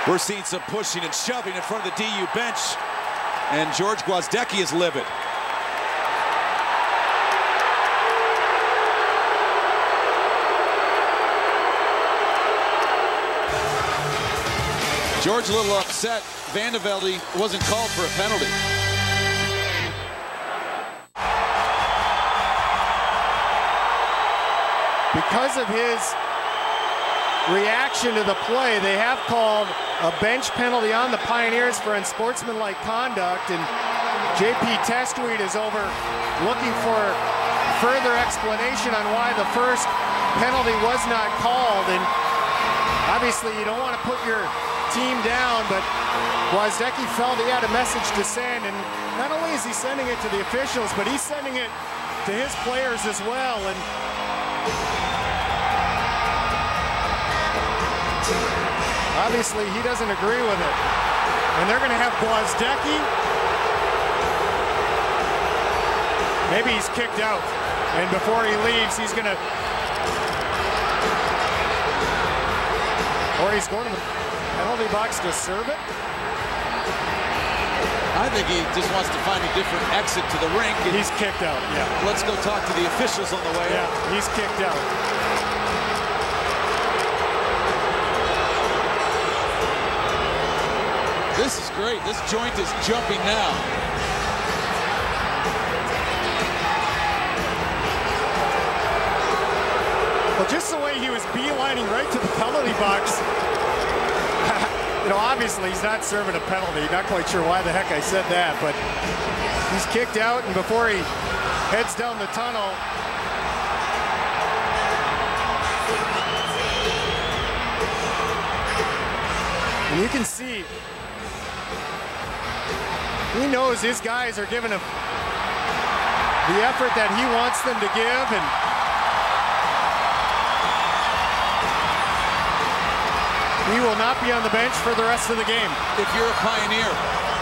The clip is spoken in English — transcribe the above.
We're seeing some pushing and shoving in front of the DU bench, and George Gwozdecky is livid. George a little upset. Vandevelde wasn't called for a penalty. Because of his reaction to the play, they have called a bench penalty on the Pioneers for unsportsmanlike conduct, and JP Testuit is over looking for further explanation on why the first penalty was not called. And obviously you don't want to put your team down, but Gwozdecky felt he had a message to send, and not only is he sending it to the officials, but he's sending it to his players as well. And obviously he doesn't agree with it, and they're going to have Gwozdecky. Maybe he's kicked out, and before he leaves he's going to, or he's going to the penalty box to serve it. I think he just wants to find a different exit to the rink. He's kicked out, yeah. Let's go talk to the officials on the way. Yeah, he's kicked out. This is great. This joint is jumping now. Well, just the way he was beelining right to the penalty box. You know, obviously he's not serving a penalty. Not quite sure why the heck I said that, but he's kicked out, and before he heads down the tunnel, and you can see he knows his guys are giving him the effort that he wants them to give, and he will not be on the bench for the rest of the game. If you're a Pioneer,